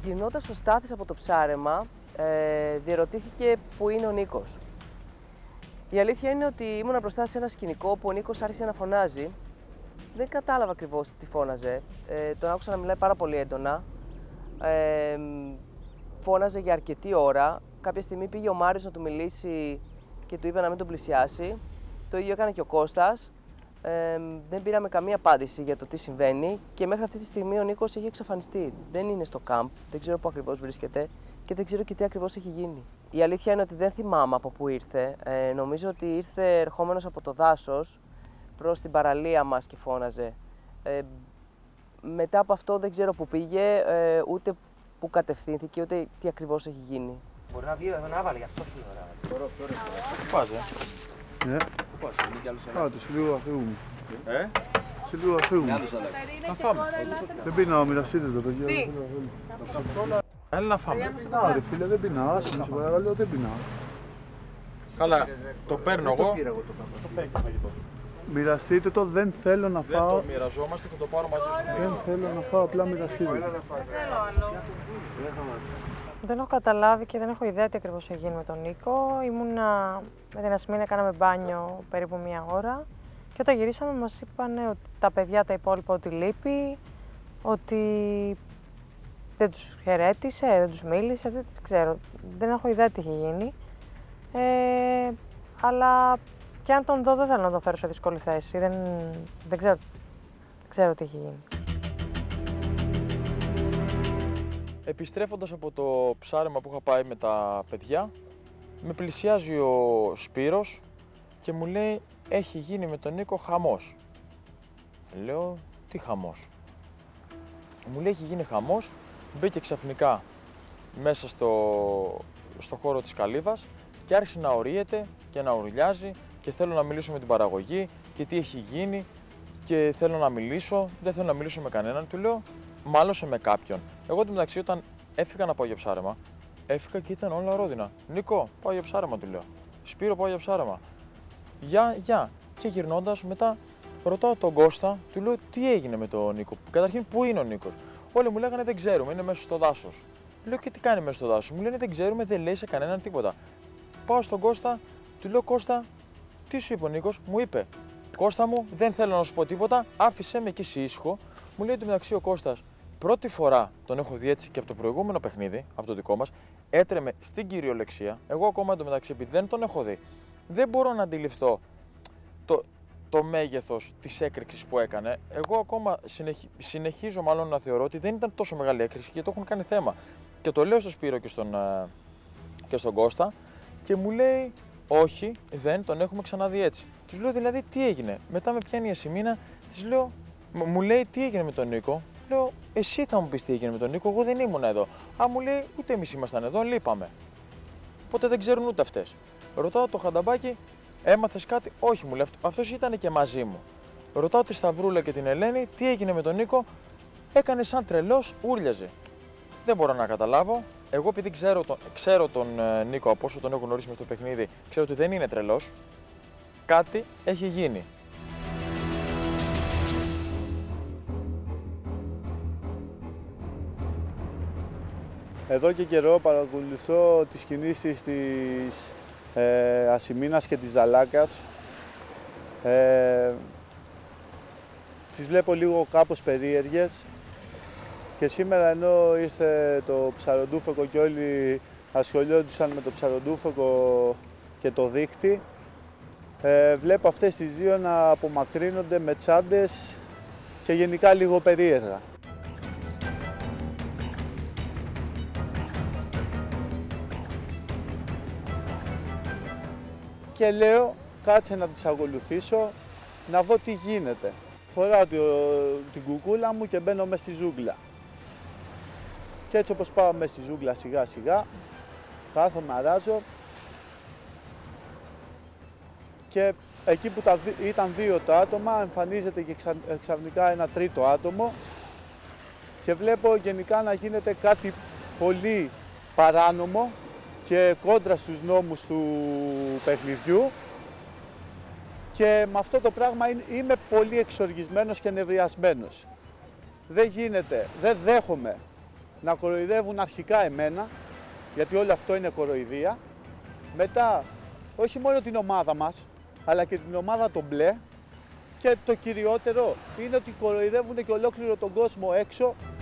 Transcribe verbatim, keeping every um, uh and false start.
Γυρνώντας ο Στάθης από το ψάρεμα, ε, διερωτήθηκε πού είναι ο Νίκος. Η αλήθεια είναι ότι ήμουν μπροστά σε ένα σκηνικό που ο Νίκος άρχισε να φωνάζει. Δεν κατάλαβα ακριβώς τι φώναζε. Ε, τον άκουσα να μιλάει πάρα πολύ έντονα. Ε, φώναζε για αρκετή ώρα. Κάποια στιγμή πήγε ο Μάριος να του μιλήσει και του είπε να μην τον πλησιάσει. Το ίδιο έκανε και ο Κώστας. Ε, δεν πήραμε καμία απάντηση για το τι συμβαίνει και μέχρι αυτή τη στιγμή ο Νίκος έχει εξαφανιστεί. Δεν είναι στο κάμπ, δεν ξέρω πού ακριβώς βρίσκεται και δεν ξέρω και τι ακριβώς έχει γίνει. Η αλήθεια είναι ότι δεν θυμάμαι από πού ήρθε. Ε, νομίζω ότι ήρθε ερχόμενος από το δάσος προς την παραλία μας και φώναζε. Ε, μετά από αυτό δεν ξέρω πού πήγε, ε, ούτε πού κατευθύνθηκε, ούτε τι ακριβώς έχει γίνει. Μπορεί να βγει να βάλει, γι' αυτό σου λέω. Μπορώ, μπορώ. Πού πας, ε? Ναι. Πού πας, είναι κι άλλος ένας? Κάτω, σε λίγο θα φύγουμε. Ε? Σε λίγο θα φύγουμε. Να φάμε. Δεν πεινάω, μοιραστείτε το παιδιά. Τι? Έλα να φάμε. Να ρε φίλε, δεν πεινάω, άσε με σε παρακαλώ, δεν πεινάω. Καλά, το παίρνω εγώ. Στο φέγγι το φαγητό. Μοιραστείτε το, δεν θέλω να Δεν φάω. το μοιραζόμαστε, θα το πάρω μαζί σου. Δεν θέλω να φάω, απλά μοιραστείτε. Δεν θέλω άλλο. Δεν έχω καταλάβει και δεν έχω ιδέα τι ακριβώς έχει γίνει με τον Νίκο. Ήμουνα με την Ασμίνα, κάναμε μπάνιο περίπου μία ώρα και όταν γυρίσαμε μας είπαν ότι τα παιδιά τα υπόλοιπα ότι λείπει, ότι δεν τους χαιρέτησε, δεν τους μίλησε, δεν ξέρω. Δεν έχω ιδέα τι έχει γίνει. Ε, αλλά και αν τον δω δεν θέλω να τον φέρω σε δύσκολη θέση. Δεν, δεν, ξέρω, δεν ξέρω τι έχει γίνει. Επιστρέφοντας από το ψάρεμα που είχα πάει με τα παιδιά, με πλησιάζει ο Σπύρος και μου λέει έχει γίνει με τον Νίκο χαμός. Λέω τι χαμός? Μου λέει έχει γίνει χαμός, μπήκε ξαφνικά μέσα στο, στο χώρο της καλύβας και άρχισε να ορίεται και να ουρλιάζει και θέλω να μιλήσω με την παραγωγή και τι έχει γίνει και θέλω να μιλήσω, δεν θέλω να μιλήσω με κανέναν. Του λέω μάλωσε με κάποιον. Εγώ εν τω μεταξύ όταν έφυγα να πάω για ψάρεμα, έφυγα και ήταν όλα ρόδινα. Νίκο, πάω για ψάρεμα, του λέω. Σπύρο, πάω για ψάρεμα. Γεια, γεια. Και γυρνώντας μετά ρωτάω τον Κώστα, του λέω τι έγινε με τον Νίκο. Καταρχήν, πού είναι ο Νίκος? Όλοι μου λέγανε δεν ξέρουμε, είναι μέσα στο δάσος. Λέω και τι κάνει μέσα στο δάσος? Μου λένε δεν ξέρουμε, δεν λέει σε κανέναν τίποτα. Πάω στον Κώστα, του λέω Κώστα, τι σου είπε ο Νίκος? Μου είπε Κώστα μου, δεν θέλω να σου πω τίποτα, άφησέ με και εσύ ήσυχο. Μου λέει μεταξύ ο Κώστας, πρώτη φορά τον έχω δει έτσι και από το προηγούμενο παιχνίδι, από το δικό μας, έτρεμε στην κυριολεξία. Εγώ ακόμα εντωμεταξύ, επειδή δεν τον έχω δει, δεν μπορώ να αντιληφθώ το, το μέγεθος της έκρηξης που έκανε. Εγώ ακόμα συνεχι, συνεχίζω μάλλον να θεωρώ ότι δεν ήταν τόσο μεγάλη έκρηξη και το έχουν κάνει θέμα. Και το λέω στον Σπύρο και στον, και στον Κώστα και μου λέει όχι, δεν τον έχουμε ξαναδεί έτσι. Τους λέω δηλαδή τι έγινε? Μετά με πιάνει η Ασημίνα, της λέω, μου λέει τι έγινε με τον Νίκο? Λέω εσύ θα μου πεις τι έγινε με τον Νίκο, εγώ δεν ήμουν εδώ. Α, μου λέει ούτε εμείς ήμασταν εδώ, λείπαμε. Οπότε δεν ξέρουν ούτε αυτές. Ρωτάω το Χανταμπάκι, έμαθες κάτι? Όχι, μου λέει, αυτός ήταν και μαζί μου. Ρωτάω τη Σταυρούλα και την Ελένη, τι έγινε με τον Νίκο? Έκανε σαν τρελός, ούρλιαζε. Δεν μπορώ να καταλάβω. Εγώ επειδή ξέρω τον, ξέρω τον uh, Νίκο από όσο τον έχω γνωρίσει με στο παιχνίδι, ξέρω ότι δεν είναι τρελός. Κάτι έχει γίνει. Εδώ και καιρό παρακολουθώ τις κινήσεις της ε, Ασημίνας και της Ζαλάκας. Ε, τις βλέπω λίγο κάπως περίεργες και σήμερα ενώ ήρθε το ψαροντούφεκο και όλοι ασχολιόντουσαν με το ψαροντούφεκο και το δίχτυ, ε, βλέπω αυτές τις δύο να απομακρύνονται με τσάντες και γενικά λίγο περίεργα. Και λέω κάτσε να τις ακολουθήσω να δω τι γίνεται. Φοράω την κουκούλα μου και μπαίνω μέσα στη ζούγκλα. Και έτσι όπως πάω μέσα στη ζούγκλα σιγά σιγά, κάθομαι, αράζω και εκεί που τα, ήταν δύο τα άτομα εμφανίζεται και ξα, ξαφνικά ένα τρίτο άτομο και βλέπω γενικά να γίνεται κάτι πολύ παράνομο και κόντρα στους νόμους του παιχνιδιού και με αυτό το πράγμα είμαι πολύ εξοργισμένος και νευριασμένος. Δεν γίνεται, δεν δέχομαι να κοροϊδεύουν αρχικά εμένα, γιατί όλο αυτό είναι κοροϊδία. Μετά, όχι μόνο την ομάδα μας, αλλά και την ομάδα των μπλε. Και το κυριότερο είναι ότι κοροϊδεύουν και ολόκληρο τον κόσμο έξω